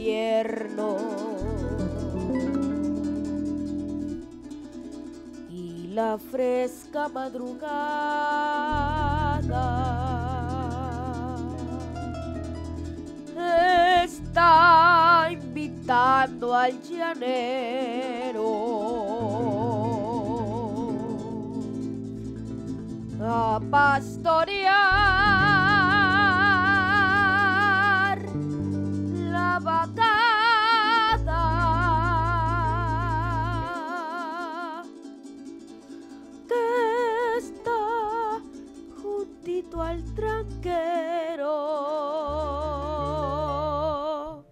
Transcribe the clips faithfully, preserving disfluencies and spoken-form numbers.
invierno y la fresca madrugada está invitando al llanero a pastorear la vacada que está juntito al tranquero.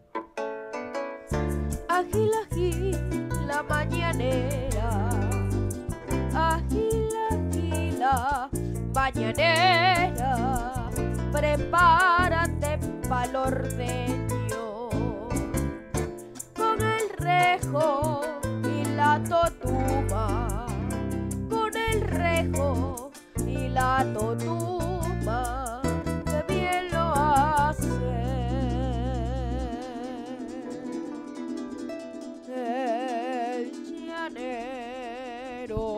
Agil, agil, la mañanera, agil, agil, la mañanera, prepárate pa'l ordeño, con el rejo y la totuma, con el rejo y la totuma, que bien lo hace el llanero.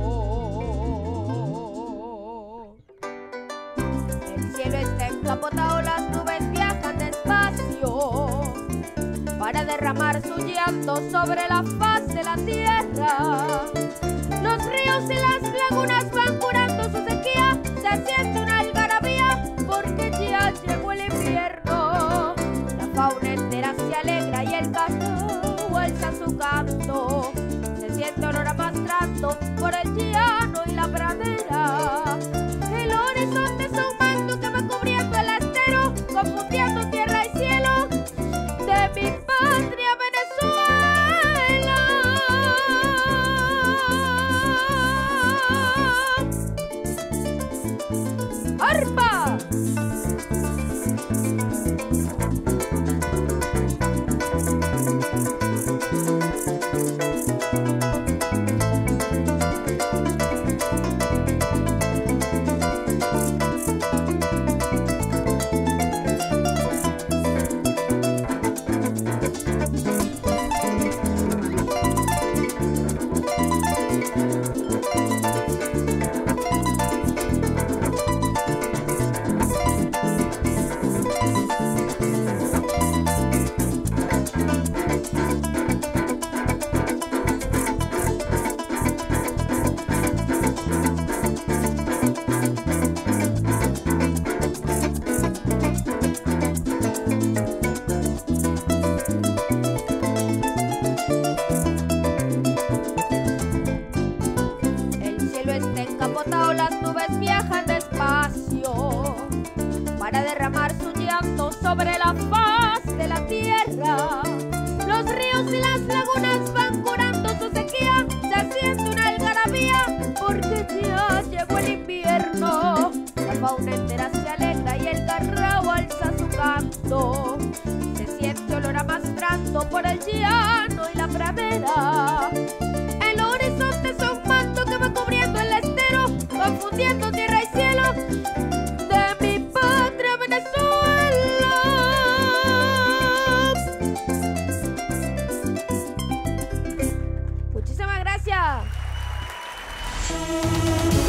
El cielo está encapotado, las nubes viajan despacio para derramar su llanto sobre la faz de la tierra. Los ríos y las lagunas van curando su sequía, se siente una algarabía porque ya llegó el invierno. La fauna entera se alegra y el carro alza su canto. Se siente olor a pastrando por el llano y la pradera. El horizonte es un manto que va cubriendo el estero, confundiendo tierra y cielo de mi patria Venezuela. ¡Arpa! Las nubes viajan despacio para derramar su llanto sobre la faz de la tierra. Los ríos y las lagunas van curando su sequía, se siente una algarabía porque ya llegó el invierno. La fauna entera se alegra y el carrao alza su canto. Se siente olor a mastrando por el llano y la pradera. El horizonte es un manto que va cubriendo el estero, confundiendo tierra y cielo de mi patria Venezuela. Muchísimas gracias.